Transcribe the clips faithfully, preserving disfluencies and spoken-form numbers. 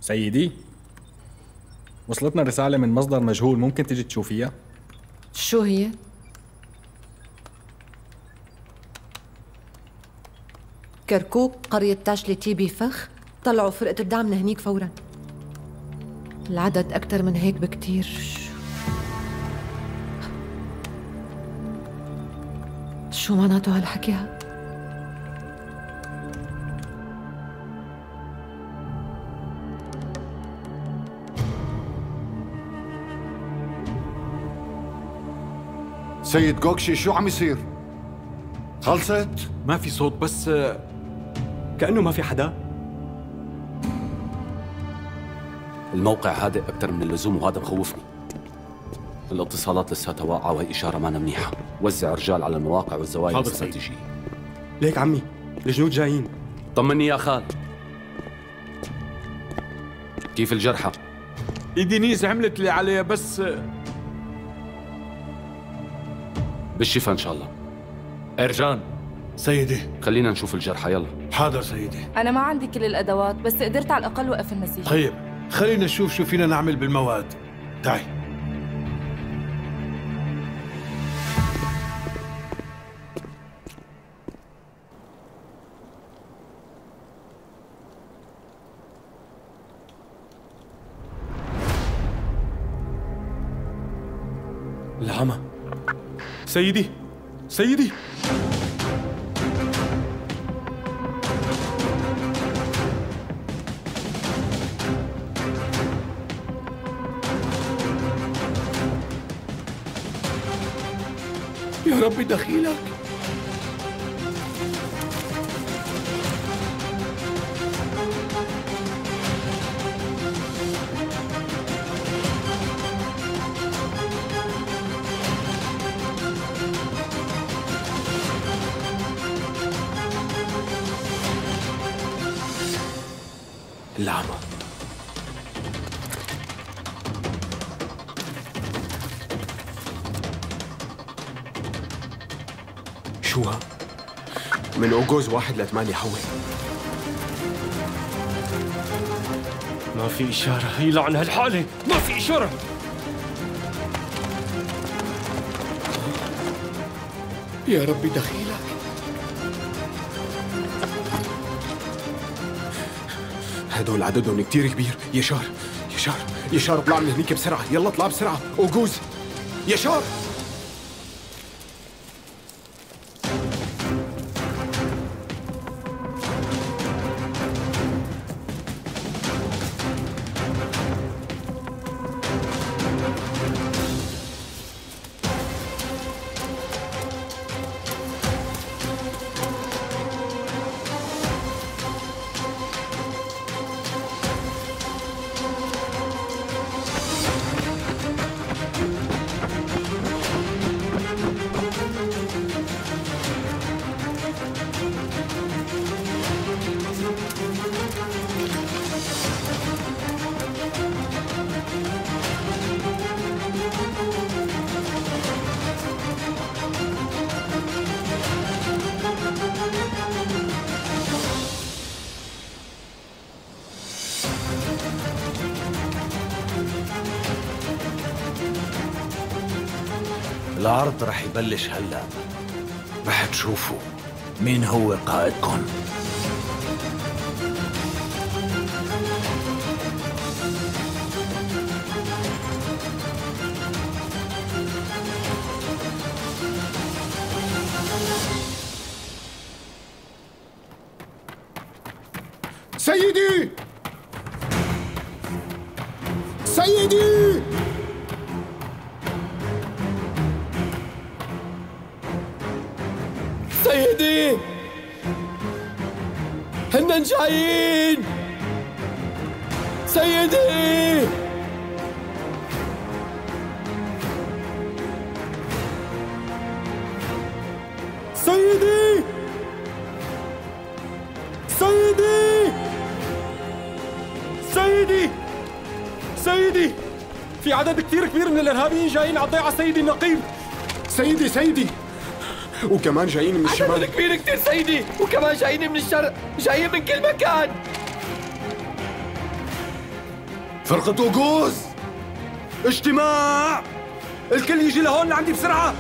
سيدي، وصلتنا رسالة من مصدر مجهول، ممكن تجي تشوفيها؟ شو هي؟ كركوك قرية تاشلي تيبي فخ طلعوا فرقة الدعم من هنيك فورا. العدد أكتر من هيك بكتير. شو معناته هالحكي ها؟ سيد جوكشي، شو عم يصير؟ خلصت؟ ما في صوت، بس كأنه ما في حدا. الموقع هادئ أكثر من اللزوم وهذا بخوفني. الاتصالات لساتها واقعة وهي إشارة مانا منيحة. وزع رجال على المواقع والزوايا الاستراتيجية. ليك عمي، الجنود جايين. طمني يا خال، كيف الجرحى؟ إيدينيز عملت اللي عليها، بس بالشفاء إن شاء الله. إرجان سيدي، خلينا نشوف الجرحى يلا. حاضر سيدي. أنا ما عندي كل الأدوات، بس قدرت على الأقل وقف النزيف. طيب خلينا نشوف شو فينا نعمل بالمواد. تعي. العمى. سيدي سيدي، يا ربي دخيلك. العمى. شو ها؟ من اوجوز واحد لثمانية حول. ما في إشارة. يلعن هالحالة، ما في إشارة. يا ربي دخيلك. هدول عددهم كتير كبير. يشار يشار يشار، اطلع من هنيك بسرعة، يلا اطلع بسرعة. اوجوز، يشار. العرض رح يبلش هلا، رح تشوفوا مين هو قائدكم. سيدي سيدي، سيدي هنن جايين. سيدي سيدي سيدي سيدي سيدي، في عدد كثير كبير من الإرهابيين جايين على الضيعة سيدي النقيب. سيدي سيدي، وكمان جايين من الشمال. عدد كبير كثير سيدي، وكمان جايين من الشرق، جايين من كل مكان. فرقة اوغوز اجتماع، الكل يجي لهون لعندي بسرعة.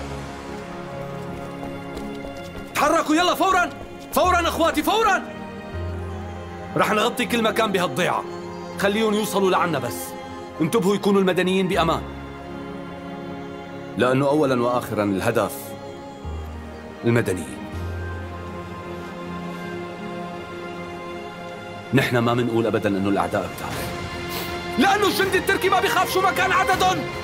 تحركوا يلا فورا فورا اخواتي فورا. رح نغطي كل مكان بهالضيعة، خليهم يوصلوا لعنا بس انتبهوا يكونوا المدنيين بأمان، لأنه أولا وآخرا الهدف المدنيين. نحن ما منقول أبدا أنه الأعداء كتار، لأنه الجندي التركي ما بيخاف شو ما كان عددهم.